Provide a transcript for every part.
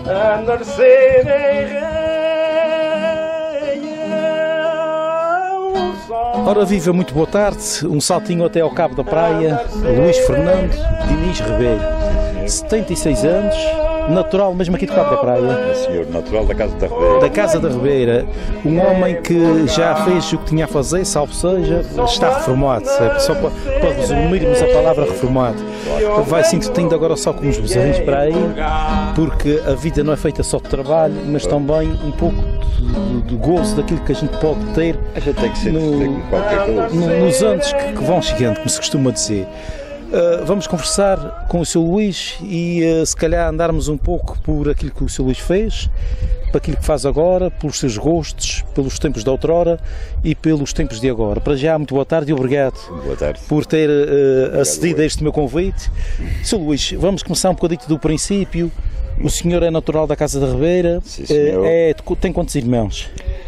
Ora viva, muito boa tarde, um saltinho até ao cabo da praia, Luís Fernando Diniz Ribeiro, 76 anos, natural mesmo aqui do Cabo da Praia. Senhor, natural da Casa da Ribeira. Da Casa da Ribeira, um homem que já fez o que tinha a fazer, salvo seja, está reformado, só para resumirmos a palavra reformado. Vai se entretendo agora só com os vizinhos para aí, porque a vida não é feita só de trabalho, mas também um pouco de gozo daquilo que a gente pode ter A gente tem que ser com qualquer coisa. nos anos que vão chegando, como se costuma dizer. Vamos conversar com o Sr. Luís e se calhar andarmos um pouco por aquilo que o Sr. Luís fez, para aquilo que faz agora, pelos seus gostos, pelos tempos de outrora e pelos tempos de agora. Para já, muito boa tarde e obrigado Boa tarde. por ter acedido a este meu convite. Sr. Luís, vamos começar um bocadinho do princípio. O senhor é natural da Casa da Ribeira. Sim, senhor. Tem quantos irmãos?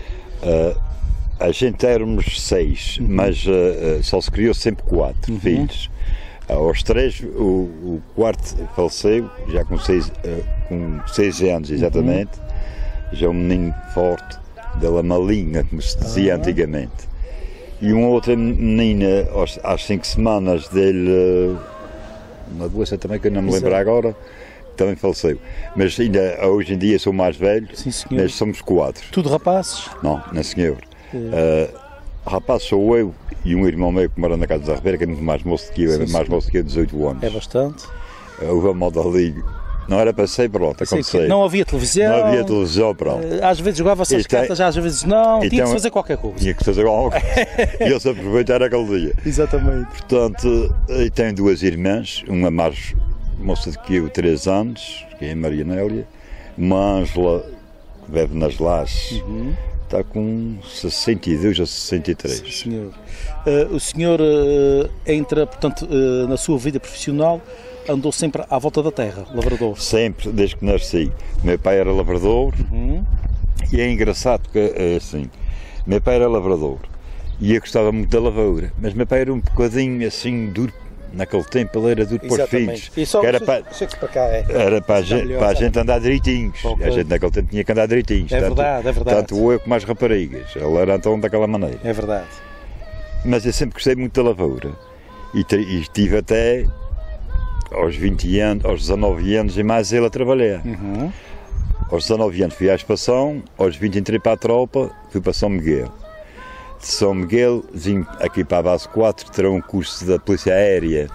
A gente éramos 6, mas só se criou sempre 4 filhos. Aos 3, o quarto faleceu, já com 6 anos exatamente. Já um menino forte, da malinha, como se dizia antigamente. E uma outra menina, às 5 semanas dele, uma doença também que eu não me lembro agora, também faleceu. Mas ainda hoje em dia sou mais velho. Sim, senhor. Mas somos 4. Tudo rapazes? Não senhor. Rapaz sou eu e um irmão meu que mora na Casa da Ribeira, que é muito mais moço do que eu, mais moço do que eu, 18 anos. É bastante. Houve a moda ali, não era para ser, pronto, aconteceu. Não havia televisão. Não havia televisão, pronto. Às vezes jogava-se as cartas, às vezes não, tinha então, que fazer qualquer coisa. Tinha que fazer alguma coisa. E eles aproveitaram aquele dia. Exatamente. Portanto, eu tenho 2 irmãs, uma mais moça do que eu, 3 anos, que é a Maria Nélia, uma Ângela, que bebe nas lajes, está com 62 ou 63. Sim, senhor. O senhor entra, portanto, na sua vida profissional, andou sempre à volta da terra, lavrador? Sempre, desde que nasci. Meu pai era lavrador e é engraçado porque é assim, meu pai era lavrador e eu gostava muito da lavoura, mas meu pai era um bocadinho assim duro. Naquele tempo ele era duro para os filhos. Era para a gente andar direitinhos. Okay. A gente naquele tempo tinha que andar direitinhos. É verdade. Tanto eu como as raparigas. Ele era então daquela maneira. É verdade. Mas eu sempre gostei muito da lavoura. E estive até aos 20 anos, aos 19 anos e mais ele a trabalhar. Aos 19 anos fui à Espação, aos 20 entrei para a tropa, fui para São Miguel. De São Miguel, vim aqui para a base 4, terá um curso da Polícia Aérea.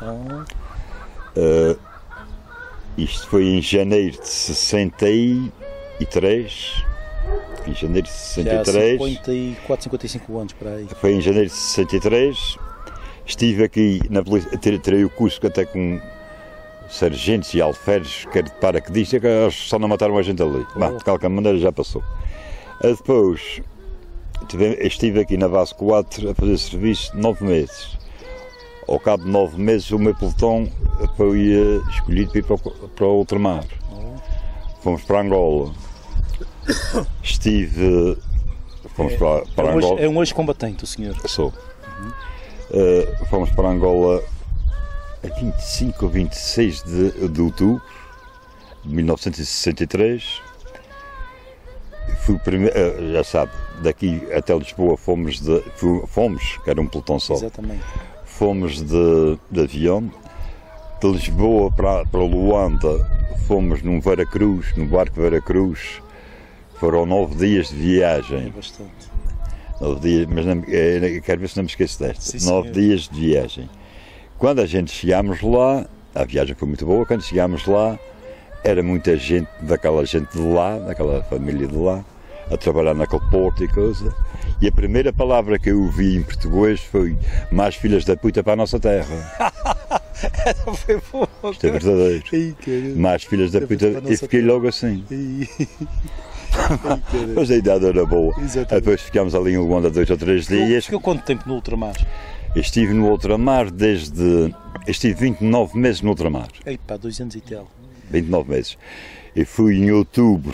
Isto foi em janeiro de 63. Em janeiro de 63. Já 54, 55 anos para aí. Foi em janeiro de 63. Estive aqui na polícia, terei o curso até com sargentos e alferes, que era de paraquedista, que eles só não mataram a gente ali. Mas, de qualquer maneira já passou. Depois estive aqui na base 4 a fazer serviço 9 meses. Ao cabo de 9 meses o meu pelotão foi escolhido para ir para o ultramar. Fomos para Angola. Fomos para Angola. É um ex-combatente o senhor? Sou. Fomos para Angola a 25 ou 26 de outubro de 1963. Fui o primeiro, já sabe, daqui até Lisboa fomos, que era um pelotão só. Exatamente. Fomos de avião. De Lisboa para Luanda fomos num Veracruz, no barco Veracruz. Foram 9 dias de viagem. É bastante. 9 dias, mas não, quero ver se não me esqueço desta. 9 dias de viagem. Quando a gente chegámos lá, a viagem foi muito boa, quando chegámos lá, era muita gente, daquela gente de lá, daquela família de lá, a trabalhar naquele porto e coisa. E a primeira palavra que eu ouvi em português foi: mais filhas da puta para a nossa terra. Foi bom. Isto é verdadeiro. Mais filhas da puta. E fiquei logo assim. Mas a idade era boa. Exatamente. Depois ficámos ali em Luanda 2 ou 3 dias. Ficou quanto tempo no ultramar? Estive no ultramar estive 29 meses no ultramar. Eipá, 2 anos e tal. 29 meses. E fui em outubro.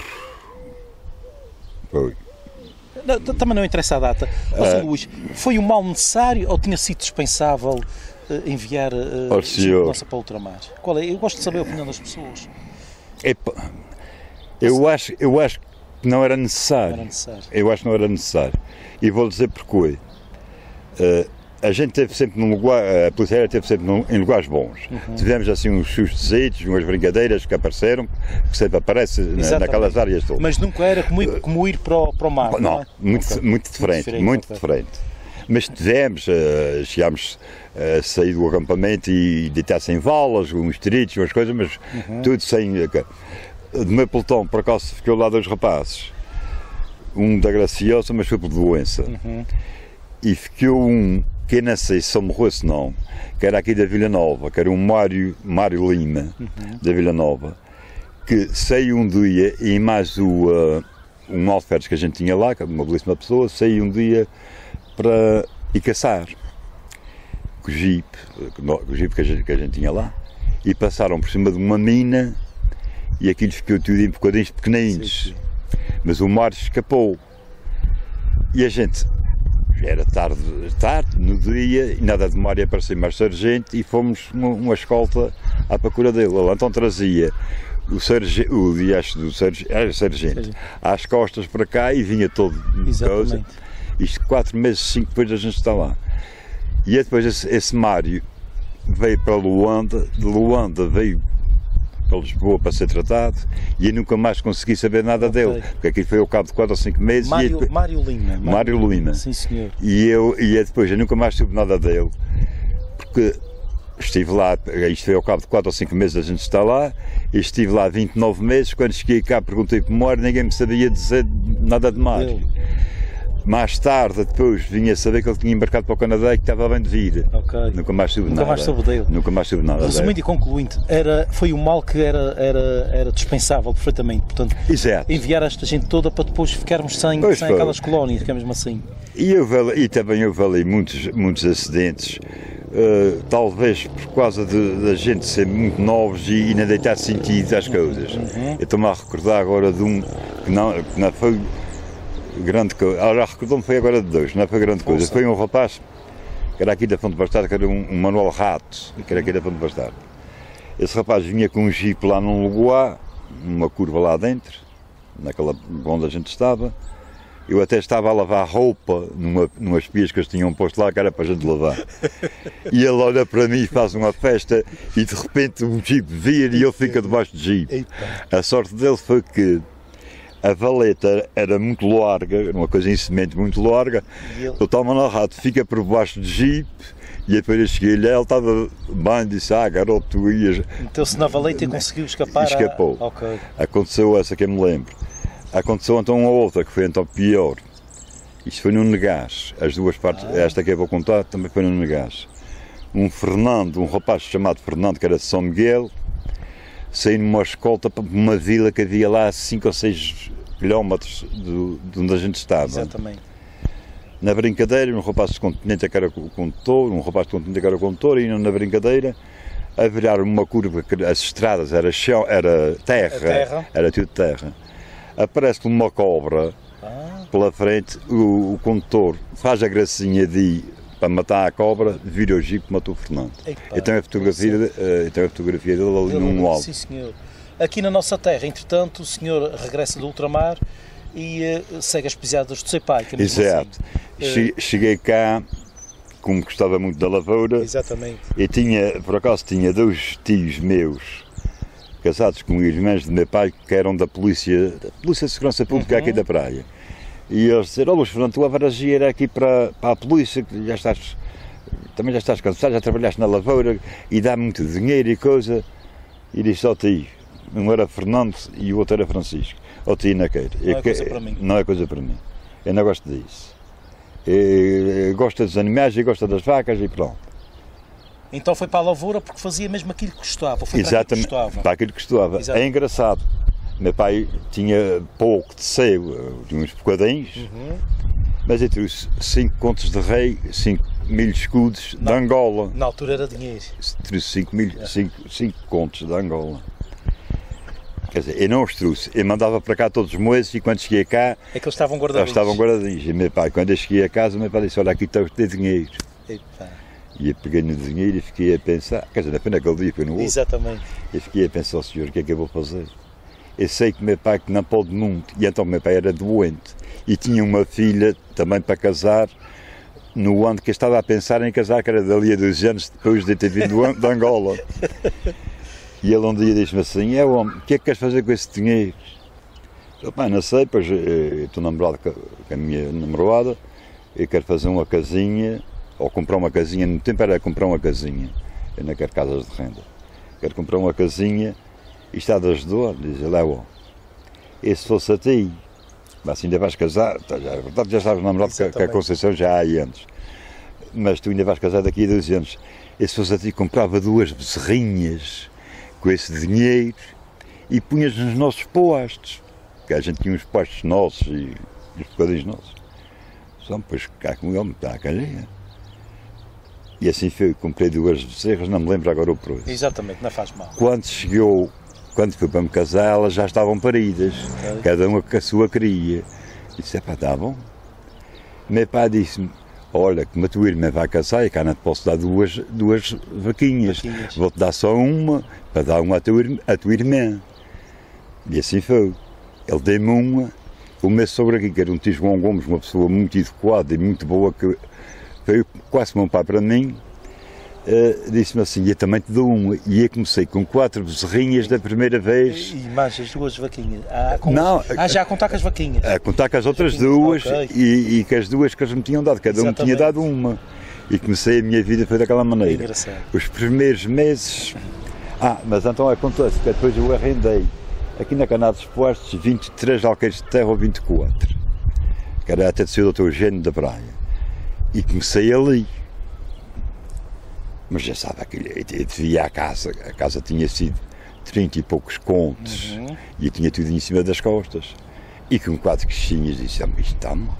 Foi. Não, também não interessa a data. Luís, foi um mal necessário ou tinha sido dispensável enviar gente nossa para o ultramar? Qual é? Eu gosto de saber a opinião das pessoas. Eu acho que não era necessário. Não era necessário. Eu acho que não era necessário. E vou dizer porquê. A gente teve sempre num lugar, a polícia aérea teve sempre em lugares bons. Tivemos assim uns sustositos, umas brincadeiras que apareceram, que sempre aparecem naquelas áreas todas. Mas nunca era como ir para o mar, não é? Muito diferente. Mas tivemos, chegámos a sair do acampamento e deitar sem valas, uns tiritos, umas coisas, mas tudo sem... Do meu pelotão, por acaso, ficou lá 2 rapazes. Um da Graciosa, mas foi por doença. E ficou um, que eu não sei se morreu se não, que era aqui da Vila Nova, que era um Mário Lima, da Vila Nova, que saiu um dia, e mais um alferes que a gente tinha lá, que era uma belíssima pessoa, saiu um dia para ir caçar com o jipe que a gente tinha lá, e passaram por cima de uma mina e aquilo ficou tudo em bocadinhos pequeninos. Mas o mar escapou e a gente, já era tarde no dia, e nada de mar, e apareceu mais sargento e fomos uma escolta à procura dele. Ele então trazia o sargento às costas para cá e vinha todo. Exatamente. Isto 4 meses, 5 depois a gente está lá. E depois esse Mário veio para Luanda, de Luanda veio para Lisboa para ser tratado, e eu nunca mais consegui saber nada dele, porque aquilo foi ao cabo de 4 ou 5 meses. Mário Lima. Sim, senhor. E depois eu nunca mais soube nada dele, porque estive lá, isto foi ao cabo de 4 ou 5 meses a gente está lá, e estive lá 29 meses, quando cheguei cá perguntei por Mário, ninguém me sabia dizer nada de Mário. Mais tarde, depois, vinha saber que ele tinha embarcado para o Canadá e que estava bem de vida. Nunca mais soube nada. Nunca mais soube nada. Resumindo e concluindo, foi um mal que era dispensável perfeitamente. Portanto, enviar esta gente toda para depois ficarmos sem aquelas colónias, que é mesmo assim. E também houve ali muitos acidentes, talvez por causa da gente ser muito novos e não deitar sentido às coisas. Eu estou-me a recordar agora de um que não foi grande coisa. Já recordou-me, foi agora de 2, não foi grande coisa. Foi um rapaz que era aqui da Fonte Bastardo, que era um Manuel Rato, que era aqui da Fonte Bastardo. Esse rapaz vinha com um jipe lá num lugar, numa curva lá dentro, naquela onde a gente estava. Eu até estava a lavar roupa numas pias que eles tinham posto lá, que era para a gente lavar. E ele olha para mim e faz uma festa, e de repente o jipe vira e ele fica debaixo do jipe. A sorte dele foi que a valeta era muito larga, uma coisa em cimento muito larga. O tal Manuel Rato fica por baixo do jipe, e depois eu cheguei-lhe, ele estava bem, disse, garoto, tu ias... Meteu-se na valeta e conseguiu escapar? Escapou. Aconteceu essa que eu me lembro. Aconteceu então uma outra, que foi então pior. Isto foi no Negás. As duas partes, esta que eu vou contar, também foi no Negás. Um rapaz chamado Fernando, que era de São Miguel, saiu numa escolta para uma vila que havia lá a 5 ou 6 quilómetros de onde a gente estava. Exatamente. Na brincadeira, um rapaz de continente que era o condutor, e na brincadeira, a virar uma curva, que as estradas era terra, era tudo terra. Aparece uma cobra pela frente, o condutor faz a gracinha de ir para matar a cobra, vira o jipe e matou o Fernando. Então a fotografia dele ali num alto. Sim, senhor. Aqui na nossa terra, entretanto, o senhor regressa do ultramar e segue as pisadas do seu pai. Que é exato. Assim. Cheguei cá, como gostava muito da lavoura. Exatamente. E por acaso tinha 2 tios meus, casados com irmãs de meu pai, que eram da Polícia de Segurança Pública aqui da praia. E eles disseram, Luís Fernando, tu vais ir aqui para a polícia, que também já estás cansado, já trabalhaste na lavoura e dá muito dinheiro e coisa. E disse ao tio, um era Fernando e o outro era Francisco. Ao tio não quero. Não é coisa para mim. Não é coisa para mim. Eu não gosto disso. Eu gosto dos animais e gosto das vacas e pronto. Então foi para a lavoura porque fazia mesmo aquilo que gostava. Foi exatamente, para aquilo que gostava. É engraçado. Meu pai tinha pouco de seio, tinha uns bocadinhos, mas eu trouxe 5 contos de rei, 5.000 escudos de Angola. Na altura era dinheiro. Trouxe 5 contos de Angola. Quer dizer, eu não os trouxe, eu mandava para cá todos os meses, e quando cheguei cá... É que eles estavam guardadinhos. E meu pai, quando eu cheguei a casa, meu pai disse, olha, aqui está o teu dinheiro. Epa. E eu peguei no dinheiro e fiquei a pensar, quer dizer, apenas aquele dia foi no outro. Exatamente. E fiquei a pensar, senhor, o que é que eu vou fazer? Eu sei que meu pai que não pôde muito, e então meu pai era doente. E tinha uma filha também para casar, no ano que eu estava a pensar em casar, que era dali a 2 anos depois de ter vindo de Angola. E ele um dia disse-me assim, homem, o que é que queres fazer com esse dinheiro? Eu disse, não sei, pois eu estou namorado com a minha namorada, eu quero fazer uma casinha, ou comprar uma casinha, no tempo era comprar uma casinha, eu não quero casas de renda. Quero comprar uma casinha e está de ajudar, diz ele, e se fosse a ti, mas ainda vais casar, já sabes namorado com a Conceição já há anos, mas tu ainda vais casar daqui a 2 anos, e se fosse a ti comprava 2 bezerrinhas com esse dinheiro e punhas nos nossos postos, que a gente tinha uns postos nossos e uns bocadinhos nossos. Só depois cá com ele, está a calhar. E assim foi, comprei 2 bezerras, não me lembro agora o preço. Exatamente, não faz mal. Quando fui para me casar, elas já estavam paridas, cada uma com a sua cria. Disse, está bom. Meu pai disse-me, olha, como a tua irmã vai casar, e cá não te posso dar duas vaquinhas. Vou-te dar só uma, para dar uma à tua irmã. E assim foi. Ele deu-me uma, o meu sogro aqui, que era um tio João Gomes, uma pessoa muito educada e muito boa, que foi quase como um pai para mim, disse-me assim, eu também te dou uma. E eu comecei com 4 bezerrinhas da primeira vez. E mais as 2 vaquinhas? Já a contar com as vaquinhas? A contar com as outras 2 e com as 2 que eles me tinham dado, cada um me tinha dado uma. E comecei a minha vida, foi daquela maneira. Engraçado. Os primeiros meses... mas então acontece que depois eu arrendei, aqui na Canal dos Postos, 23 alqueires de terra ou 24. Que era até de ser o Dr. Eugênio da Praia. E comecei ali. Mas já sabe, eu devia a casa tinha sido 30 e poucos contos, e eu tinha tudo em cima das costas. E com 4 queixinhas disse, isto está mal.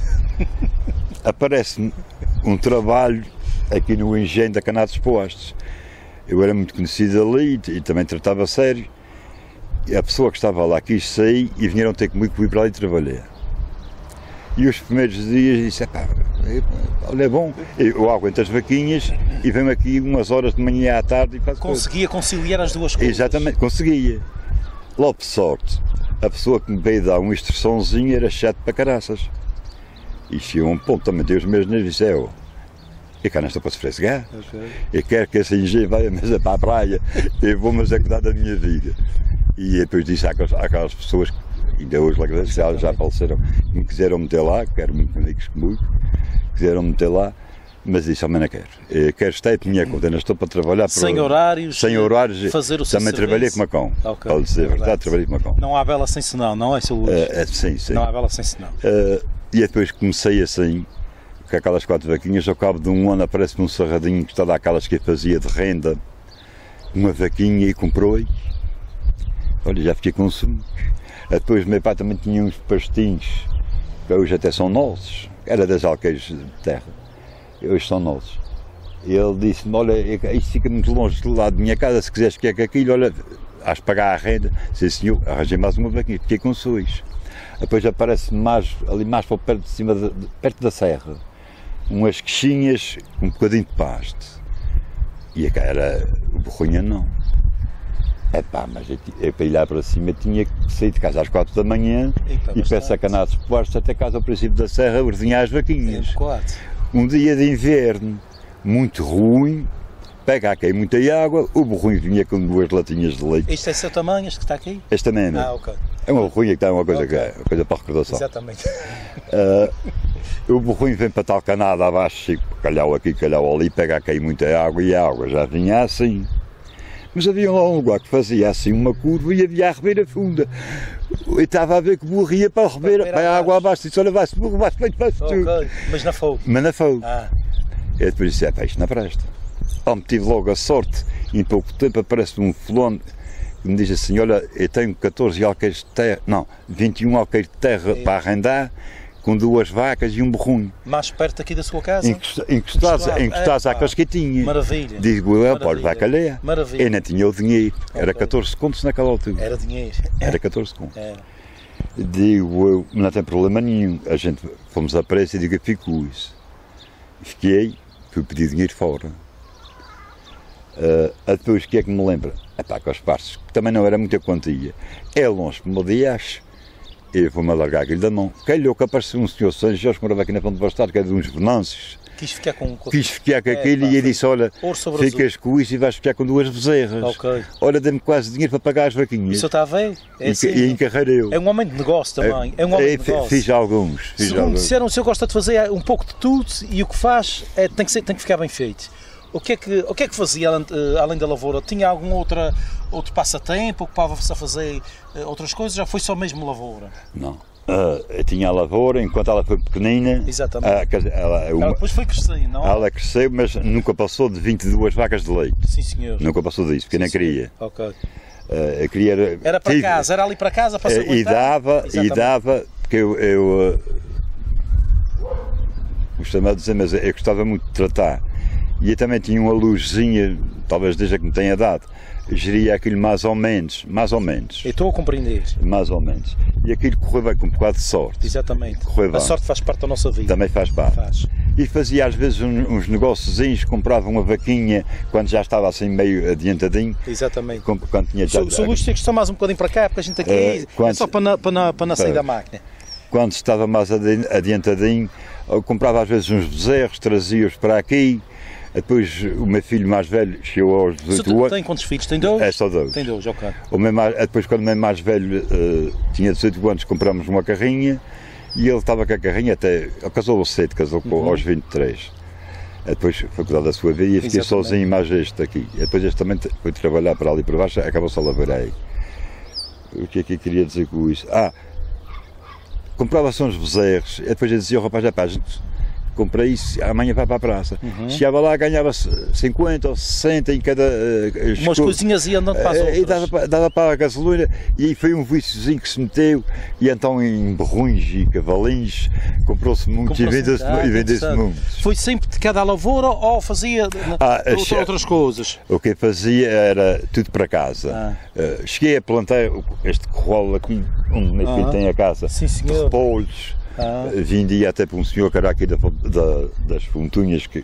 Aparece-me um trabalho aqui no engenho da Canal dos Postos. Eu era muito conhecido ali e também tratava a sério. E a pessoa que estava lá quis sair e vieram ter comigo para ir para lá e trabalhar. E os primeiros dias disse, olha, é bom, eu aguento as vaquinhas e venho aqui umas horas de manhã à tarde e faço Conseguia conciliar as 2 coisas? Exatamente, conseguia. Logo de sorte, a pessoa que me veio dar uma instruçãozinha era chato para caraças. E chegou um ponto, também Deus mesmo disse, eu cá não estou para se frescar, eu quero que esse engenho vá a mesa para a praia, eu vou-me cuidar da minha vida. E depois disse àquelas pessoas que ainda hoje já faleceram, que me quiseram meter lá, que eram muito amigos comigo, quiseram meter lá, mas disse, não quero. Eu quero estar em minha conta, não estou para trabalhar sem horários, fazer o seu também serviço. Trabalhei com Macão, para dizer a verdade, trabalhei com Macão. Não há vela sem senão, não é, Sr. Luís? Sim. Não há vela sem senão. E depois comecei assim, com aquelas 4 vaquinhas, ao cabo de um ano aparece-me um sarradinho que está daquelas que eu fazia de renda, uma vaquinha e comprou-a. Olha, já fiquei com ciúmes. Depois meu pai também tinha uns pastinhos, que hoje até são nossos, era das alqueires de terra, hoje são nossos. E ele disse-me, olha, isto fica muito longe do lado da minha casa, se quiseres que é que aquilo, olha, has de pagar a renda. Sim senhor, arranjei mais uma vaquinha, fiquei com suas. Depois aparece-me ali mais para perto de cima, perto da serra, umas queixinhas, um bocadinho de pasto. E cá era o borronha não. Mas eu para ir lá para cima tinha que sair de casa às 4 da manhã e peço a Canal dos Postos até casa ao princípio da serra ordenhar as vaquinhas. Um dia de inverno muito ruim, pega aqui muita água, o borrinho vinha com 2 latinhas de leite. Este é seu tamanho, este que está aqui? Este também é meu. Ok. É uma borrinha que está uma coisa, uma coisa para recordação. Exatamente. O borrinho vem para tal canada abaixo, calhau aqui, calhau ali, pega aqui muita água e a água já vinha assim. Mas havia lá um lugar que fazia assim uma curva e havia a ribeira funda. Eu estava a ver que morria para a ribeira, para a água abaixo, e disse, olha, vai-se burro, vai-se peito, vai-se tudo. Mas na fogo? Mas na fogo. E depois disse, isto não presta. Me tive logo a sorte, e em pouco tempo aparece um fulano que me diz assim, olha, eu tenho 14 alqueires de terra, não, 21 alqueires de terra para arrendar, com 2 vacas e um borrunho. Mais perto aqui da sua casa? Encostados à casquetinha. Maravilha. Digo eu, pode, vai calhar. Maravilha. Eu não tinha o dinheiro, era 14 contos naquela altura. Era dinheiro. Era 14 contos. Digo eu, não tem problema nenhum, a gente fomos à pressa e digo, eu fico isso. Fiquei, fui pedir dinheiro fora. Depois, o que é que me lembra? Epá, com as partes, que também não era muita quantia. É longe, como dias, eu vou-me alargar aquilo da mão. Calhou que apareceu um senhor São Jorge que morava aqui na Ponte Bastardo, que era de uns Venâncios. Quis ficar com aquilo e ele disse, olha, ficas com isso e vais ficar com 2 bezerras. Okay. Olha, dê-me quase dinheiro para pagar as vaquinhas. O senhor está a ver? E encarreirei eu. É um homem de negócio também. É um homem de negócio. Fiz alguns. Segundo disseram, o senhor gosta de fazer um pouco de tudo e o que faz tem que ficar bem feito. O que é que fazia além da lavoura? Tinha algum outro passatempo? Ocupava-se a fazer outras coisas? Já foi só mesmo lavoura? Não. Eu tinha a lavoura, enquanto ela foi pequenina. Exatamente. Ela depois foi crescendo, não? Ela cresceu, mas nunca passou de 22 vacas de leite. Sim, senhor. Nunca passou disso, porque eu nem queria. Ok. Eu queria, era para casa, era ali para casa para se aguentar? E dava, porque eu gostava de dizer, mas eu gostava muito de tratar. E eu também tinha uma luzinha, talvez desde que me tenha dado. Geria aquilo mais ou menos. Eu estou a compreender. Mais ou menos. E aquilo correu bem com um bocado de sorte. Exatamente. Correu bem. A sorte faz parte da nossa vida. Também faz parte. E fazia às vezes uns negóciozinhos, comprava uma vaquinha quando já estava assim meio adiantadinho. Exatamente. Quando tinha já... Sr. Luís, tem que estar mais um bocadinho para cá, porque a gente aqui é só para não sair da máquina. Quando estava mais adiantadinho, eu comprava às vezes uns bezerros, trazia-os para aqui. Depois o meu filho mais velho chegou aos 18 anos. Tem quantos filhos? Tem 2? É só 2. Tem 2, ok. Depois quando o meu mais velho tinha 18 anos, compramos uma carrinha e ele estava com a carrinha até... Casou cedo, aos 23. Depois foi cuidar da sua vida e eu fiquei sozinho mais este aqui. Depois este também foi trabalhar para ali para baixo, acabou-se a lavrar aí. O que é que eu queria dizer com isso? Comprava-se uns bezerros e depois eu dizia ao rapaz, a gente... comprei isso, amanhã vai para a praça. Chegava lá, ganhava-se 50 ou 60 em cada... umas coisinhas iam andando para as outras. E dava para a gasolina, e aí foi um viciozinho que se meteu, e então em berruins e cavalinhos, comprou-se muito e vendeu-se muito. Foi sempre de cada lavoura ou fazia outras coisas? O que eu fazia era tudo para casa. Cheguei a plantar este corral aqui, onde meu filho tem a casa, sim, de repolhos. Vendia até para um senhor que era aqui das Fontunhas que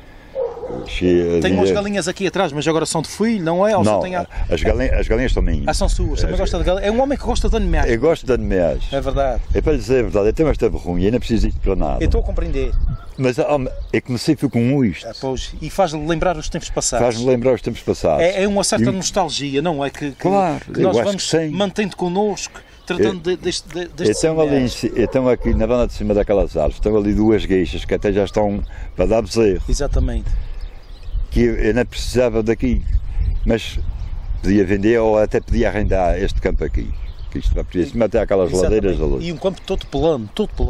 tem umas galinhas aqui atrás, mas agora são de filho, não é? Ou não, tem as galinhas são minhas. São suas, também gosta de galinhas. É um homem que gosta de animais. Eu gosto de animais. É verdade. É para lhe dizer a verdade, eu tenho esta vergonha, eu não preciso disto para nada. Eu estou a compreender. Mas eu comecei com isto. E faz-lhe lembrar os tempos passados. Faz-me lembrar os tempos passados. É uma certa nostalgia, não é? Que nós vamos mantendo connosco. Tratando deste Estão aqui na banda de cima daquelas árvores, estão ali 2 gueixas que até já estão para dar bezerro. Exatamente. Que eu não precisava daqui, mas podia vender ou até podia arrendar este campo aqui. Que isto vai podia até aquelas ladeiras ali. E um campo todo plano.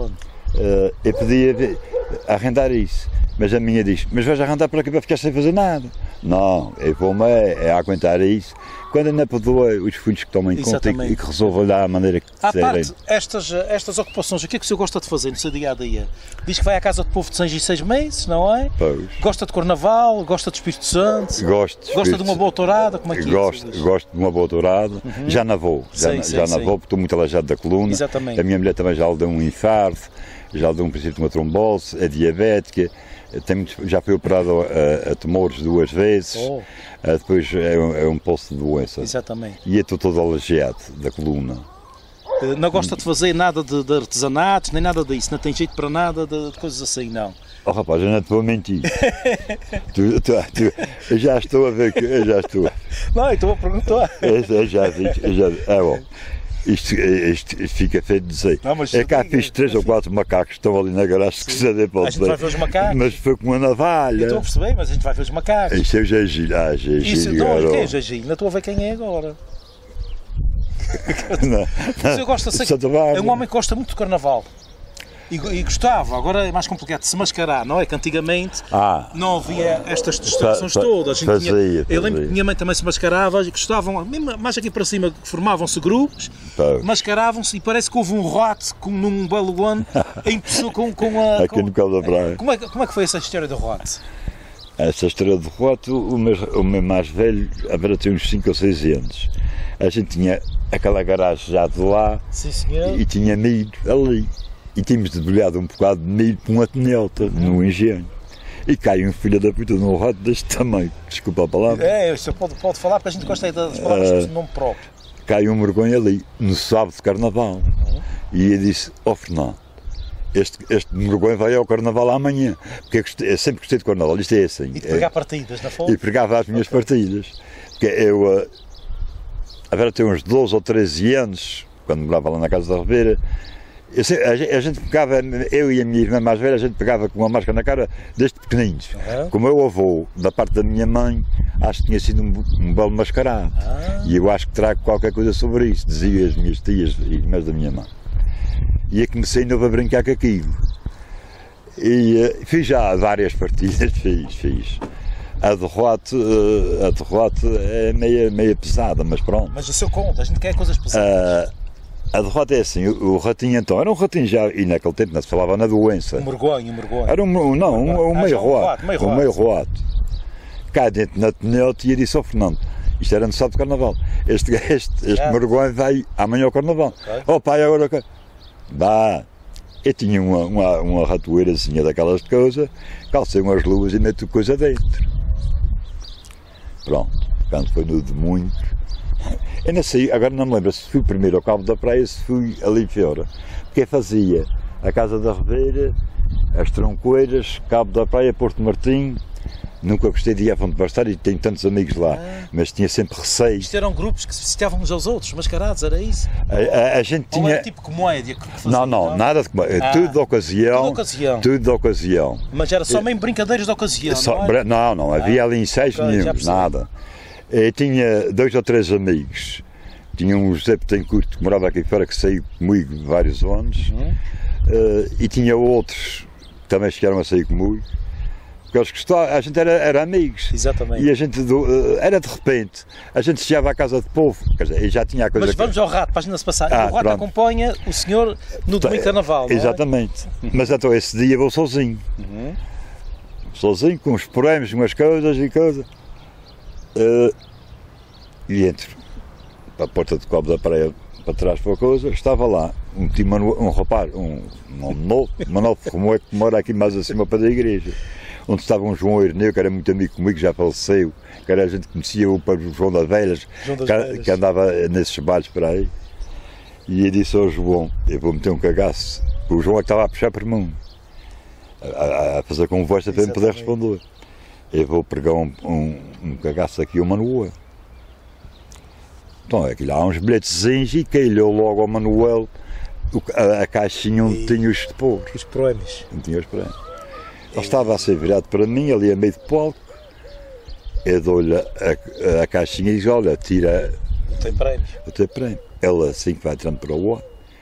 Eu podia arrendar isso. Mas a minha diz, mas vais arrendar para aqui para ficar sem fazer nada. Não, eu vou-me aguentar isso. Quando ainda perdoa os filhos que tomam em conta e que resolvam dar a maneira que quiserem. Estas ocupações, o que é que o senhor gosta de fazer no seu dia-a-dia? Diz que vai à casa de povo de 6 e 6 meses, não é? Pois. Gosta de Carnaval, gosta de Espírito Santo? Gosta de uma boa tourada? Como é que gosto de uma boa tourada. Já não vou, já não vou porque estou muito aleijado da coluna. Exatamente. A minha mulher também já lhe deu um infarto, já lhe deu um princípio de uma trombose, é diabética. Já foi operado a tumores 2 vezes, depois é um poço de doença. Exatamente. E eu estou todo aleijado da coluna. Não gosta de fazer nada de artesanatos, nem nada disso, não tem jeito para nada de coisas assim, não? Oh rapaz, eu não te vou mentir. Eu já estou a ver que... Não, eu estou a perguntar. Eu já vi. Bom. Isto fica feio de dizer. É que fiz 3 ou 4 macacos que estão ali na garagem, se quiser dizer, pode dizer. A gente vai ver os macacos. Mas foi com uma navalha. Eu estou a perceber, mas a gente vai ver os macacos. Isto é o Gegilho. Gegilho. Quem é Gegilho? Não estou a ver quem é agora. Eu gosto de ser, é um homem que gosta muito do Carnaval. E gostava, agora é mais complicado de se mascarar, não é? Que antigamente não havia estas distrações todas. Eu lembro que minha mãe também se mascarava, gostavam, mesmo mais aqui para cima, formavam-se grupos, mascaravam-se e parece que houve um rote num belo ano em pessoa com a. Aqui no Cabo da Praia. Como é que foi essa história do rote? Essa história do rote, o meu mais velho, agora tem uns 5 ou 6 anos. A gente tinha aquela garagem já de lá. Sim, senhor. E tinha milho ali. E tínhamos debulhado um bocado de milho para uma tonelta no engenho. e cai um filho da puta num rato deste tamanho, desculpa a palavra. O senhor pode falar porque a gente gosta das palavras de nome próprio. Cai um mergulho ali, no sábado de carnaval. E eu disse, Fernando, este mergulho vai ao carnaval amanhã, porque eu sempre gostei de carnaval, isto é assim. E de pegar partidas na fonte? E pegava as minhas partidas. Porque eu, agora tenho uns 12 ou 13 anos, quando morava lá na Casa da Ribeira, a gente pegava, eu e a minha irmã mais velha, a gente pegava com uma máscara na cara desde pequeninos. Como o meu avô, da parte da minha mãe, acho que tinha sido um belo mascarado. E eu acho que trago qualquer coisa sobre isso, diziam as minhas tias e irmãs da minha mãe. E eu comecei novo a brincar com aquilo. E fiz já várias partidas, fiz. A derrota é meia pesada, mas pronto. Mas o seu conto, a gente quer coisas pesadas. A derrota é assim, o ratinho então, era um ratinho já, e naquele tempo não se falava na doença. Um mergulho. Era um meio roato. Cá dentro na Tenete e eu disse ao Fernando, isto era no sábado de carnaval, este mergulho vai amanhã ao carnaval. Okay. Pai, agora... Bah, eu tinha uma ratoeirazinha daquelas de coisa, calcei umas luvas e meto coisa dentro. Pronto, quando foi no domingo, eu não sei, agora não me lembro se fui primeiro ao Cabo da Praia, se fui ali fora, porque fazia a Casa da Ribeira, as Troncoeiras, Cabo da Praia, Porto Martim. Nunca gostei de ir à Fonte Bastar e tenho tantos amigos lá, mas tinha sempre receio. Isto eram grupos que se visitavam uns aos outros, mascarados, era isso? A gente tinha... Ou era tipo comédia? Não, nada de comédia, tudo de ocasião. Tudo de ocasião. Mas era só mesmo brincadeiras de ocasião, não havia ali ensaios nenhums, nada. Eu tinha 2 ou 3 amigos. Tinha um José Betancourt que morava aqui fora, que saiu comigo vários anos, e tinha outros que também chegaram a sair comigo. Porque eles gostavam, a gente era amigos. Exatamente. E a gente, era de repente, a gente chegava à casa de povo, quer dizer, já tinha a coisa... Mas vamos ao rato, para a gente não se passar. O rato pronto. Acompanha o senhor no domingo de carnaval, não é? Exatamente. Mas então esse dia vou sozinho. Sozinho, com os poemas, umas coisas e coisas. E entro para a porta do Cabo da Praia, para trás para a coisa, estava lá um rapaz, um Manuel Fermoé, que mora aqui mais acima para da igreja, onde estava um João Irneu, que era muito amigo comigo, já faleceu, que era a gente conhecia o João das Velhas, que andava nesses bares para aí. E eu disse ao João, eu vou meter um cagaço. O João é que estava a puxar por mim, a fazer conversa para me poder responder. Eu vou pregar um cagaço aqui ao Manuel. Então aquilo há uns bilhetezinhos e calhou logo ao Manuel a caixinha onde tinha os de pôr. Os prémios. Onde tinha os prémios. Ele estava a ser virado para mim, ali a meio de palco. Eu dou-lhe a caixinha e diz, olha, tira... Não tem prémios. Não tem prémio. Ele assim que vai entrando para o ar,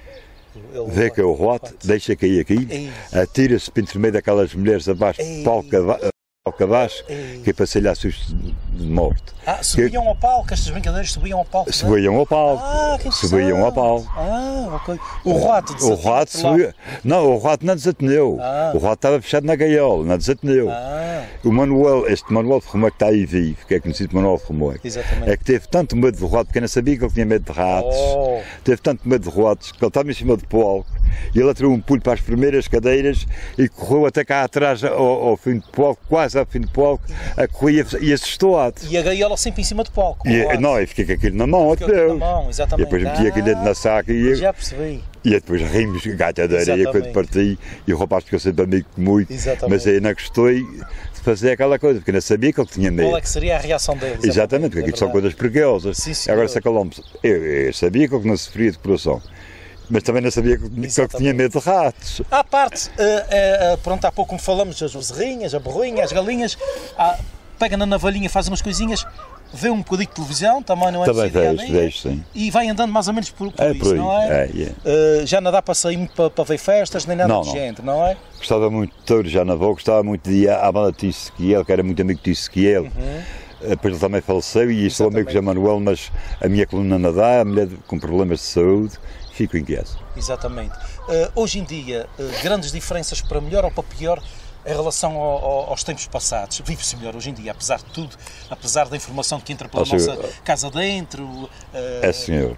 vê que é o rote, deixa cair aqui, atira-se para entre meio daquelas mulheres abaixo, palco abaixo, que é para ser-lhe a susto de morte. Subiam ao palco, estas brincadeiras subiam ao palco? Subiam ao palco. Subiam ao palco. Ok. O rato subia. Não, o rato não desateneu. O rato estava fechado na gaiola, não desateneu. O Manuel, este Manuel Fermoé que está aí vivo, que é conhecido como Manuel Fermoé, é que teve tanto medo do rato, porque eu não sabia que ele tinha medo de ratos. Teve tanto medo de ratos, que ele estava em cima do palco, e ele atirou um pulo para as primeiras cadeiras e correu até cá atrás ao fim do palco, quase ao fim do palco, a correr e assustou-o. E a gaiola sempre em cima do palco. Não, eu fiquei com aquilo na mão, até Deus. E depois meti aquilo dentro na saca e... Já percebi. E depois rimos, gata de areia, quando parti, e o rapaz ficou sempre amigo comigo. Mas eu não gostei de fazer aquela coisa, porque eu não sabia que ele tinha medo. Qual é que seria a reação dele? Exatamente, porque aquilo são coisas perigosas. Sim, agora, se acalmou-me, eu sabia que ele não sofria de coração, mas também não sabia que ele tinha medo de ratos. À parte, pronto, há pouco como falamos, as bezerrinhas, a borrinha, as galinhas, pega na navalhinha, faz umas coisinhas, vê um bocadinho de televisão, também não é? Também vejo, sim. E vai andando mais ou menos por isso, não é? Já não dá para sair muito para ver festas, nem nada de gente, não é? Gostava muito de touro, já não vou, gostava muito de ir à banda de Tisquiel, que era muito amigo de Tisquiel. Depois ele também faleceu e sou amigo de Manuel, mas a minha coluna não dá, a mulher com problemas de saúde, fico em casa. Exatamente. Hoje em dia, grandes diferenças para melhor ou para pior em relação aos tempos passados? Vive-se melhor hoje em dia, apesar de tudo, apesar da informação que entra pela nossa casa dentro? Senhor,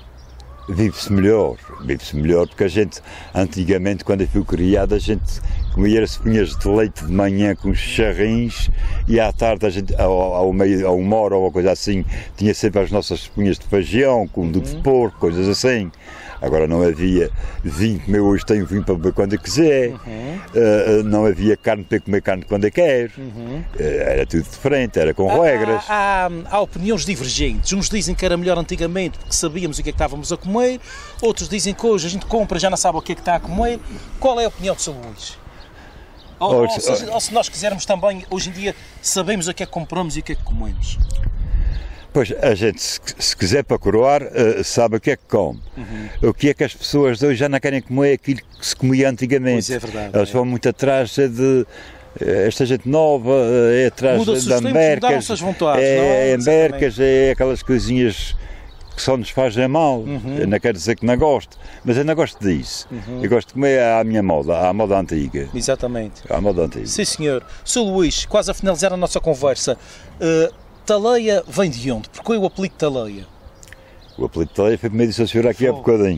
vive-se melhor, porque a gente, antigamente, quando eu fui criado, a gente comia-se punhas de leite de manhã com os charrins e à tarde a gente, ao 1 hora ou uma coisa assim, tinha sempre as nossas punhas de feijão, com de porco, coisas assim. Agora não havia vinho, como eu hoje tenho vinho para beber quando eu quiser, não havia carne para comer carne quando eu quero, era tudo diferente, era com regras. Há opiniões divergentes, uns dizem que era melhor antigamente porque sabíamos o que é que estávamos a comer, outros dizem que hoje a gente compra e já não sabe o que é que está a comer. Qual é a opinião de Sr. Luís? Ou se nós quisermos também, hoje em dia, sabemos o que é que compramos e o que é que comemos. Pois, a gente, se quiser para coroar, sabe o que é que come. O que é que as pessoas de hoje já não querem comer aquilo que se comia antigamente. Pois é verdade. Elas vão muito atrás de... Esta gente nova é atrás de ambercas, ambercas, é aquelas coisinhas que só nos fazem mal. Eu não quero dizer que não gosto, mas eu não gosto disso. Eu gosto de comer à minha moda, à moda antiga. Exatamente. À moda antiga. Sim, senhor. Sr. Luís, quase a finalizar a nossa conversa, Taleia vem de onde? Porque o apelido Taleia? O apelido Taleia foi como eu disse a senhora aqui há bocadinho.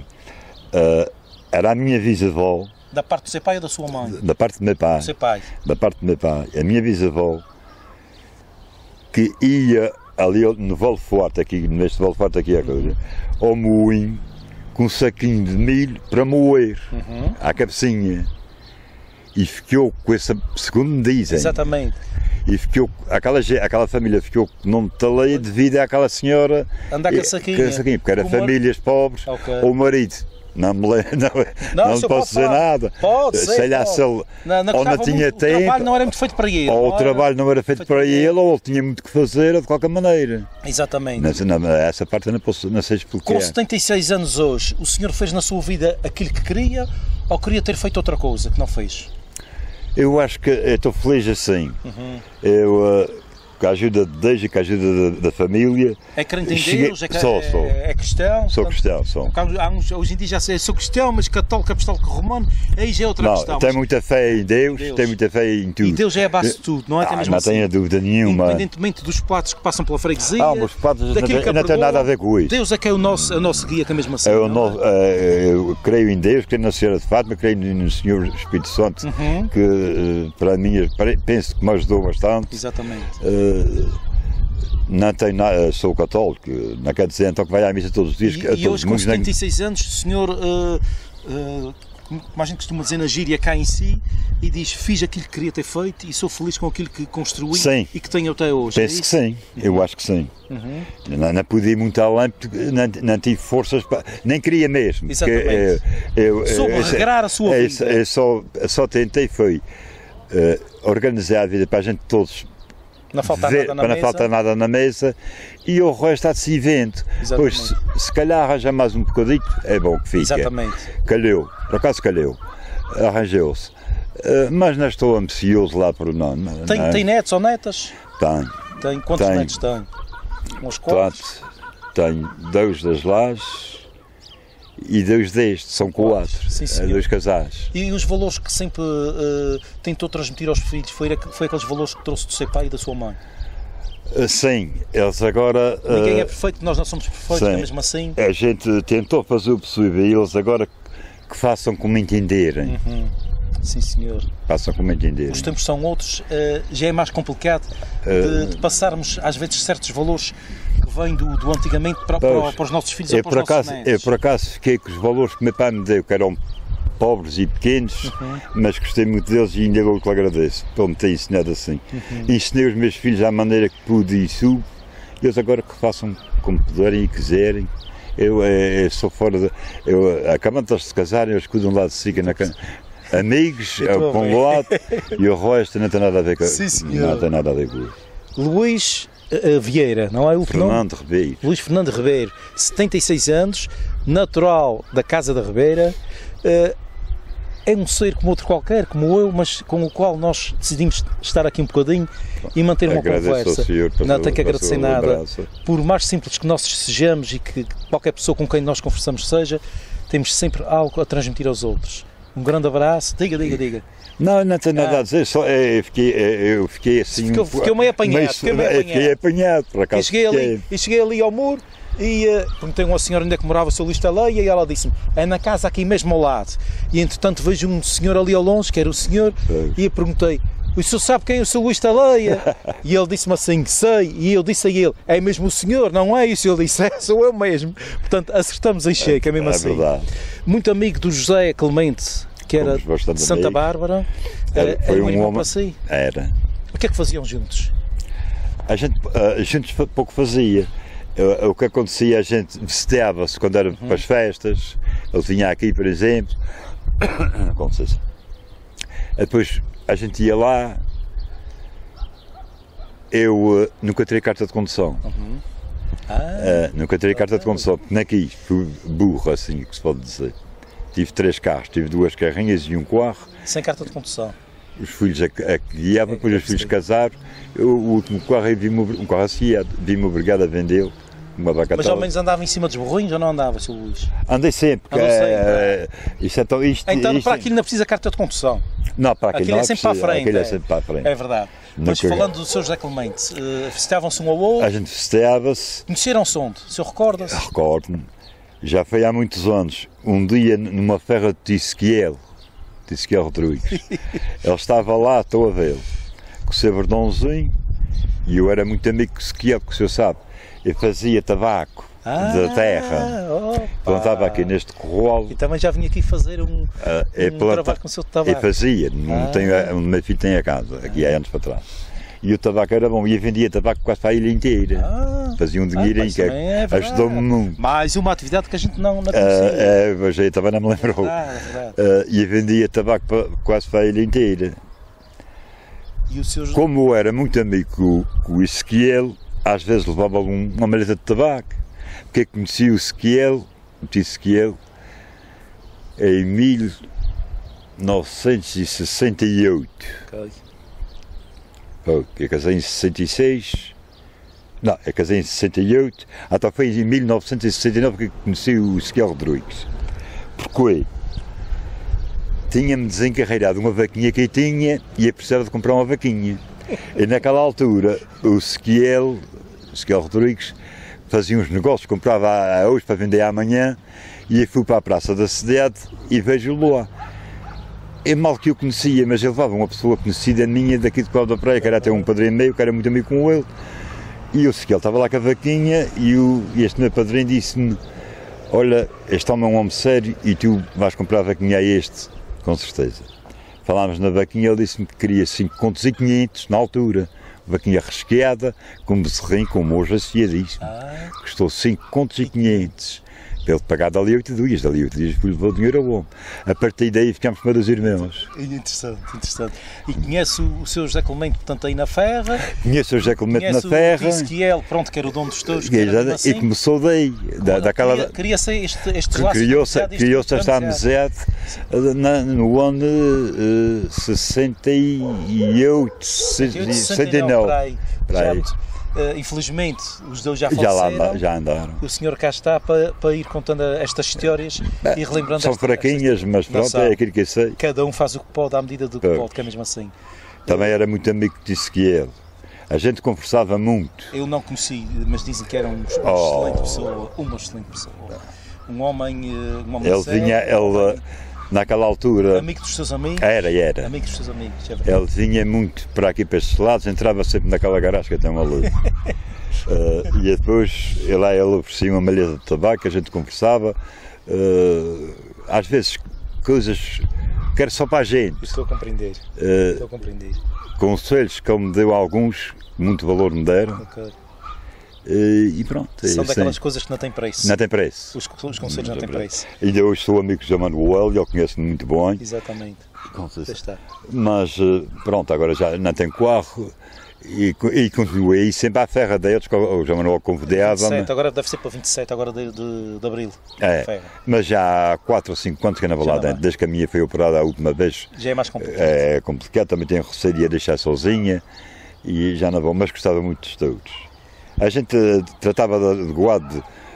Era a minha bisavó. Da parte do seu pai ou da sua mãe? Da parte do meu pai. Do seu pai. Da parte do meu pai. A minha bisavó, que ia ali no Vale Forte, aqui, neste Vale Forte aqui, ao moinho, com um saquinho de milho para moer, à cabecinha. E ficou com essa, segundo me dizem. Exatamente. E ficou, aquela família ficou com o nome de Taleia devido àquela senhora andar com a saquinha, porque eram famílias pobres, ou o marido. Não me lembro, não posso dizer nada. Pode, sei lá se ele ou não tinha tempo, o trabalho não era muito feito para ele. Ou o trabalho não era feito para ele, ou ele tinha muito que fazer, ou de qualquer maneira. Exatamente. Essa parte eu não sei explicar. Com 76 anos hoje, o senhor fez na sua vida aquilo que queria, ou queria ter feito outra coisa que não fez? Eu acho que eu estou feliz assim. Eu, com a ajuda de Deus e com a ajuda da família. É crente em Deus? Sou. É cristão? Sou cristão, sou. Hoje em dia já sei, sou cristão, mas católico, apostólico romano, aí já é outra questão. Tenho muita fé em Deus, tenho muita fé em tudo. E Deus é a base de tudo, não é? Não tenho dúvida nenhuma. Independentemente dos padres que passam pela freguesia, os padres não tem nada a ver com isso. Deus é que é o nosso guia, que é mesmo assim. Eu creio em Deus, creio na Senhora de Fátima, creio no Senhor Espírito Santo, que para mim penso que me ajudou bastante. Exatamente. Não tenho nada, sou católico, não quer dizer então que vai à missa todos os dias. E hoje com 76 anos, o senhor, como a gente costuma dizer na gíria, cá em si, e diz, fiz aquilo que queria ter feito e sou feliz com aquilo que construí e que tenho até hoje. Penso que sim, eu acho que sim. Não pude ir muito além porque não tive forças, nem queria mesmo. Exatamente. Soube regrar a sua vida. Eu só tentei foi organizar a vida para a gente todos não faltar nada na mesa e o resto há de se evento. Pois se calhar arranja mais um bocadinho, é bom que fique. Exatamente. Calhou, por acaso calhou, arranjou-se. Mas não estou ambicioso lá por não. Tem netos ou netas? Tenho. Quantos netos tem? Uns quantos? Tenho 2 das lajes e 2 destes, são 4, 2 casais. E os valores que sempre tentou transmitir aos filhos, foi aqueles valores que trouxe do seu pai e da sua mãe? Sim, eles agora... Ninguém é perfeito, nós não somos perfeitos, é mesmo assim? A gente tentou fazer o possível, eles agora que façam como entenderem. Sim, senhor. Façam como entenderem. Os tempos são outros, já é mais complicado de passarmos às vezes certos valores que vêm do antigamente para os nossos filhos ou para os nossos netos. Eu por acaso fiquei com os valores que meu pai me deu, que eram pobres e pequenos, mas gostei muito deles e ainda eu que lhe agradeço por me ter ensinado assim. Ensinei os meus filhos à maneira que pude e soube, e eles agora que façam como puderem e quiserem. Eu sou fora de... acabando de se casarem, eles cuidam lá de si, amigos, para um lado, e o resto não tem nada a ver com isso. Não tem nada a ver com isso. Luís Vieira, não é o Fernando Ribeiro. Luís Fernando Ribeiro, 76 anos, natural da Casa da Ribeira, é um ser como outro qualquer, como eu, mas com o qual nós decidimos estar aqui um bocadinho e manter uma conversa. Não tenho que agradecer nada. Por mais simples que nós sejamos e que qualquer pessoa com quem nós conversamos seja, temos sempre algo a transmitir aos outros. Um grande abraço. Diga. Não tem nada a dizer, só eu fiquei assim. Fiquei meio apanhado. Fiquei apanhado, por acaso. E cheguei ali ao muro e perguntei a uma senhora onde é que morava o Sr. Luís Taleia e ela disse-me, é na casa aqui mesmo ao lado. E entretanto vejo um senhor ali ao longe, que era o senhor, e eu perguntei, o senhor sabe quem é o Sr. Luís Taleia? E ele disse-me assim, sei. E eu disse a ele, é mesmo o senhor, não é isso? Ele disse, sou eu mesmo. Portanto, acertamos em cheio, é mesmo assim. Verdade. Muito amigo do José Clemente, que era de Santa Bárbara. Foi um irmão homem. para si. Era. O que é que faziam juntos? A gente pouco fazia. O que acontecia, a gente festeava-se quando era para as festas. Ele vinha aqui, por exemplo. Com licença. Depois a gente ia lá. Eu nunca tirei carta de condução. Nunca tirei carta de condução, porque nem quis. Fui burro, assim que se pode dizer. Tive 3 carros, tive 2 carrinhas e um carro. Sem carta de condução? Os filhos a que guiavam, depois os filhos casaram. O último carro, um carro assim, vi-me obrigado a vendê-lo. Uma vaca. Mas ao menos andava em cima dos burrinhos ou não andava, Sr. Luís? Andei sempre. Então para aquilo não precisa carta de condução. Não, para aquilo não é sempre para a frente. Aquilo é sempre para a frente. É verdade. Mas falando do Sr. José Clemente, festeavam-se um ao outro? A gente festeava-se. Conheceram-se onde? O senhor recorda-se? Recordo-me. Já foi há muitos anos. Um dia numa ferra de Tisquiel Rodrigues. Ele estava lá, estou a vê-lo, com o seu bordãozinho, e eu era muito amigo com o Tisquiel, porque o senhor sabe. Eu fazia tabaco da terra, plantava aqui neste corrolo. E também já vim aqui fazer um trabalho com o seu tabaco. Eu fazia, o meu filho tem a casa, aqui há anos para trás. E o tabaco era bom, e eu vendia tabaco quase para a ilha inteira. Fazia um dinheirinho que ajudou-me muito. Mais uma atividade que a gente não conhecia. Mas eu também não me lembrou. E eu vendia tabaco quase para a ilha inteira. E o seu... Como eu era muito amigo com o Ezequiel, às vezes levava uma maleta de tabaco, porque eu conheci o Ezequiel em 1968. Eu casei em 66, não, eu casei em 68, até foi em 1969 que conheci o Ezequiel Rodrigues. Porque tinha-me desencarreirado uma vaquinha que eu tinha e eu precisava de comprar uma vaquinha. E naquela altura o Ezequiel Rodrigues fazia uns negócios, comprava hoje para vender amanhã, e eu fui para a Praça da Cidade e vejo-o lá. É mal que eu conhecia, mas eu levava uma pessoa conhecida minha daqui de Cláudio da Praia, que era até um padrinho meu, que era muito amigo com ele, e eu sei que ele estava lá com a vaquinha, e este meu padrinho disse-me, olha, este homem é um homem sério e tu vais comprar a vaquinha a este, com certeza. Falámos na vaquinha, ele disse-me que queria 5 contos e 500 na altura, vaquinha resqueada, com bezerrinho, como hoje a Cia diz, custou 5 contos e 500. Ele pagar dali 8 dias, levou o dinheiro ao bom. A partir daí ficámos para os irmãos. Interessante. E conhece o seu José Clemente, portanto, aí na Ferra? Conheço o José Clemente na Ferra. Conhece o Ezequiel, pronto, que era o dono dos touros. E começou daí. Queria-se este laço. Criou-se esta amizade no ano 68, 69. Infelizmente os dois já faleceram. Já andaram. O senhor cá está para ir contando estas histórias e relembrando. São fraquinhas, mas pronto, é aquilo que eu sei. Cada um faz o que pode à medida do que pode, que é mesmo assim. Também era muito amigo de Ezequiel. A gente conversava muito. Eu não conheci, mas dizem que era uma excelente pessoa. Um homem ele sério, naquela altura... Amigo dos seus amigos? Era. Amigo dos seus amigos, é verdade. Ele vinha muito para aqui, para estes lados, entrava sempre naquela garagem que tem uma luz. E depois, ele oferecia uma malheta de tabaco, a gente conversava. Às vezes, coisas que era só para a gente. Estou a compreender. Conselhos que ele me deu alguns, muito valor me deram. Okay. E pronto. São daquelas coisas que não têm preço. Não tem preço. Os conselhos não têm preço. Ainda hoje sou amigo de Manuel e ele conhece-me muito bem. Exatamente. Mas pronto, agora já não tenho carro e continuei sempre à Ferra deles, que o João Manuel convidava-me. Agora deve ser para 27 agora de abril. Mas já há 4 ou 5 anos que andava lá dentro, desde que a minha foi operada a última vez. Já é mais complicado. É complicado, também tenho receio de a deixar sozinha e já não vou, mas gostava muito dos touros. A gente tratava de gado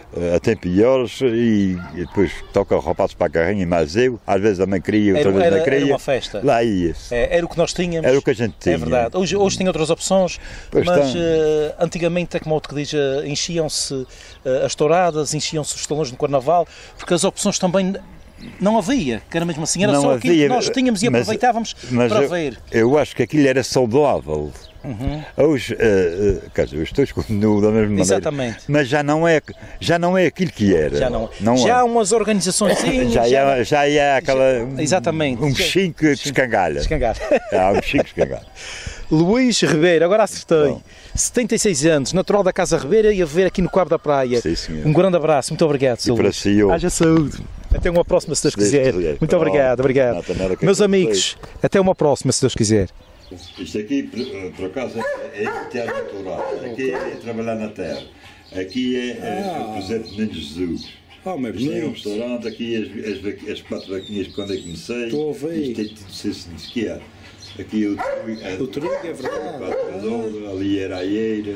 até piores e depois toca rapazes para a carrinha, mas eu, às vezes também queria, outra vez não queria. Era uma festa. Lá ia-se. Era o que nós tínhamos. Era o que a gente tinha. É verdade. Hoje tem outras opções, Pois mas tem. antigamente, é como o que diz, enchiam-se as touradas, enchiam-se os talões no Carnaval, porque as opções também não havia, que era mesmo assim, era Não só aquilo havia, que nós tínhamos e mas- aproveitávamos mas para eu- ver. Eu acho que aquilo era saudável. Hoje, quer dizer, os dois continuam da mesma maneira. Exatamente. Mas já não é aquilo que era. Já não. Não Já é. há umas organizações. Já é aquela. Exatamente. Um bichinho que descangalha. Descangar. Há um bichinho que descangalha. Luís Ribeiro, agora acertei. Bom. 76 anos, natural da Casa Ribeira e a ver aqui no Cabo da Praia. Sim, senhor. Um grande abraço, muito obrigado, Sr. para Luís. si, eu. Haja saúde. Até uma próxima, se Deus Deus quiser. quiser. Muito obrigado, obrigado. Nada, nada que Meus aconteça. amigos, até uma próxima, se Deus quiser. Isto aqui, por acaso, é terra natural. Aqui é trabalhar na terra. Aqui é o presente de Jesus. Oh, meu Isto é um restaurante, aqui as 4 vaquinhas quando eu comecei. Estou a ver. Isto é tudo sem se esquiar. Aqui o trigo é verdade. Ali era a eira.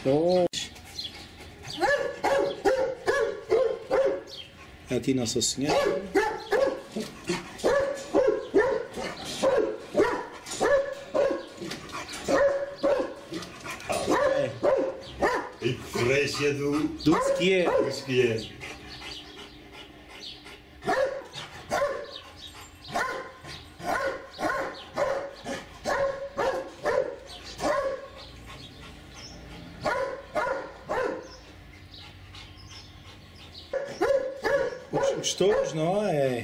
A ti, Nossa Senhora. A incorrência do Do que é? que é. Os touros, não é?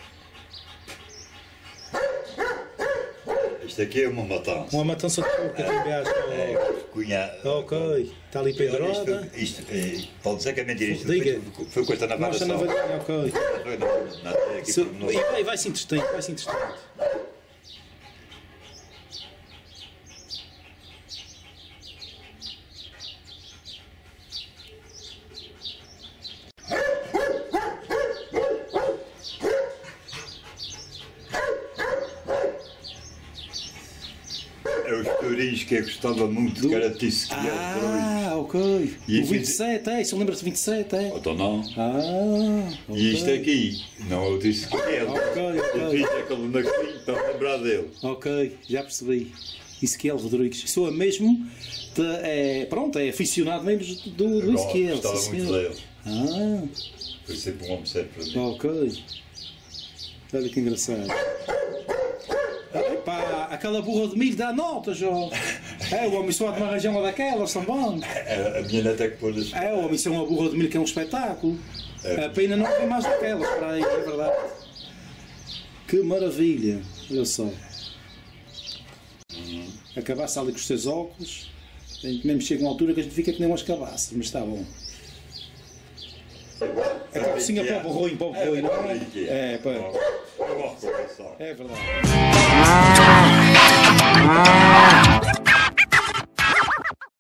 Isto aqui é uma matança. Uma matança de porco aqui embaixo. Cunha. Ok, está ali pedrosa. Isto pode dizer que é mentira. Isto Diga. foi coisa na Nossa, varação. na varinha, ok. Aqui Se- por nós. E vai-se entretendo, vai-se entretendo. É os tourinhos que eu gostava muito, que era Tisque. Ok. E O aqui- 27, é? Isso lembra-se de 27, é? Então não. Ah, E isto aqui, não é o Tisque. Eu fiz aquele naquinho para me lembrar dele. Ok, já percebi. Ezequiel Rodrigues. Sou mesmo, pronto, é aficionado mesmo do Ezequiel. Gostava sim, muito senhor. dele. Ah, Foi sempre um homem sério para mim. ok. Olha que engraçado. Epá, aquela burra de milho dá nota, João. É, o homem só há de uma região daquelas também. A minha neta é que pôs. É, o homem só uma burra de milho que é um espetáculo. A pena não tem mais daquelas, para aí, é verdade. Que maravilha, olha só. Acabasse ali com os seus óculos, a gente mesmo chega uma altura que a gente fica que nem umas cabaças, mas está bom. É para a cozinha para o ruim, não é? É, para... Eu gosto de conversar. É verdade.